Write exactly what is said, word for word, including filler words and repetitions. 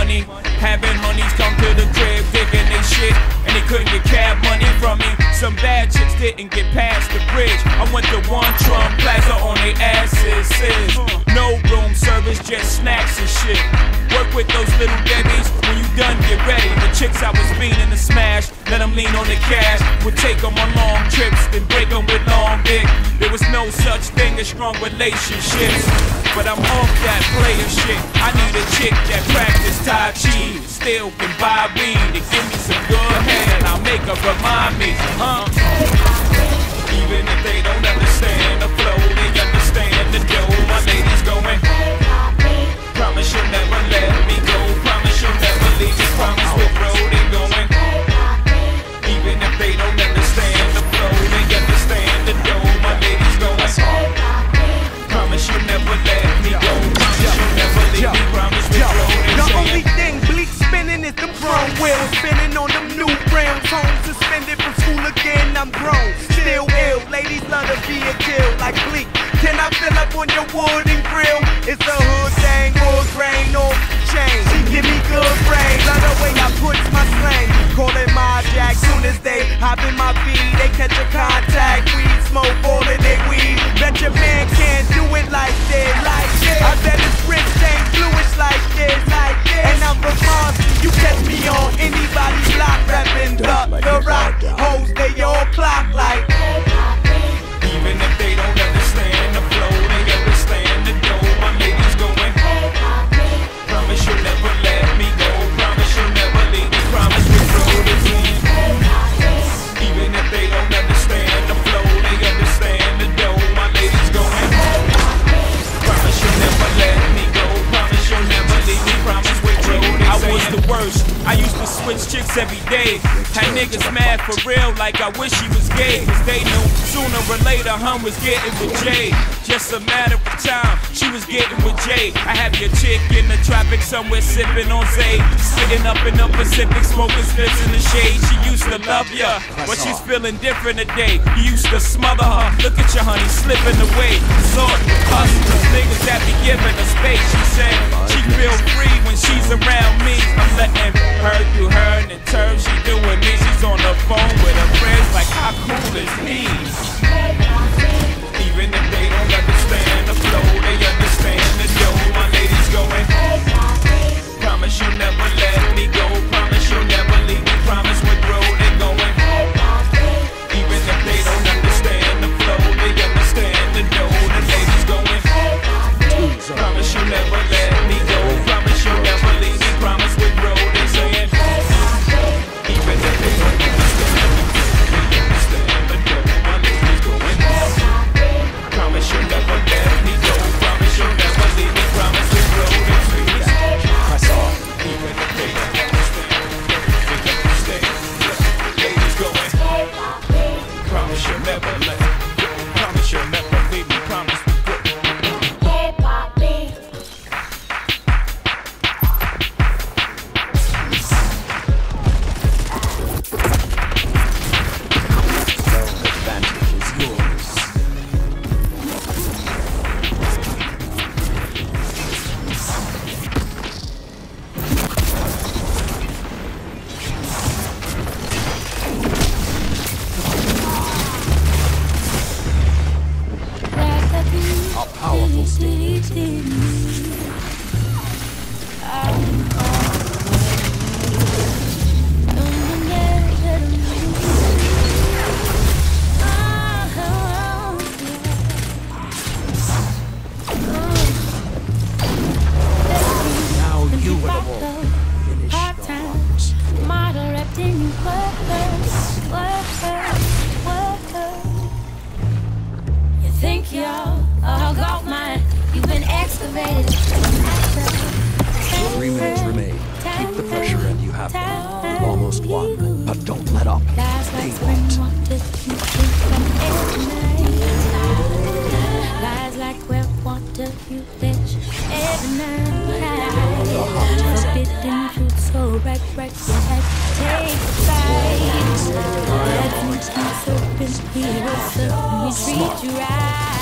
money. Having honeys come to the crib, digging they shit, and they couldn't get cab money from me. Some bad chicks didn't get past the bridge. I went to one Trump Plaza on they asses. No room service, just snacks and shit. Work with those little Debbies. When you done, get ready. The chicks I was beating to smash, let them lean on the cash. Would take them on long trips, then break them with long dick. There was no such thing as strong relationships, but I'm off that player shit. I need a chick that practice Tai Chi, still can buy weed to give me some good head, and I'll make her remind me, huh? Even if they don't understand the flow, they understand the dough. My lady's going, promise you'll never let me go. Promise you'll never leave me. Promise with road they going. Even if they don't understand the flow, they understand the dough. My lady's going, promise you'll never let me go. Promise you'll never leave me. Promise with road they The saying. only thing bleak spinning is the chrome wheels, spinning on them new rims. Home suspended from school again, I'm grown, still ill. Ladies love to be a kill like bleak. Can I fill up on your wood and grill? It's a hood thing, wood grain off the chain. Give me good brain, love the way I put my slang. Call it my jack, soon as they hop in my feed, they catch a contact. Weed smoke all of their weed. Bet your man can't do it like this, like this. I bet his wrist ain't bluish like this, like this. And I'm from Mars, you catch me on anybody's block, rapping the, the rock. Hoes, they all clock like. Even if they don't understand the flow, they understand the dough. My lady's going, promise you'll never let me go. Promise you'll never leave me. Promise with road is lead. Even if they don't understand the flow, they understand the dough. My lady's going, promise you'll never let me go. Promise you'll never leave me. Promise with road is I was the worst. I used to switch chicks every day. Had niggas mad for real, like I wish he was gay. Cause they knew sooner or later Hum was getting with Jay. Just a matter of time, she was getting with Jay. I have your chick in the tropics somewhere sipping on Zay, sitting up in the Pacific smoking spliffs in the shade. She used to love ya, but she's feeling different today. You used to smother her, look at your honey slipping away. Sort hustlers, niggas that be giving her space. She said she feel free when she's around me. I'm letting her do her and in turn she doing me. She's on the phone with her friends like how cool is he? Even if they don't understand the flow, they understand the dough. My lady's going, promise you'll never let me go. Promise you'll never leave me. Promise with road they going. Even if they don't understand the flow, they understand the dough. The lady's going, promise you'll never let me go. Promise you'll never leave me. Promise with road they saying. Even if they don't understand, they understand the dough. My lady's going, promise you'll never let me go. Promise you'll never leave me. Promise with road they saying. Press on. Even if they don't understand, they understand. The lady's going, promise you'll never let me go. Promise you'll never leave me. Promise with road. Three minutes remain. Keep the pressure and you have them. You've almost won, but don't let up. They won't. Lies like well water you fetch every night. Forbidden fruit so right, right, right. Take a bite. Let me be so open here, so we treat you right.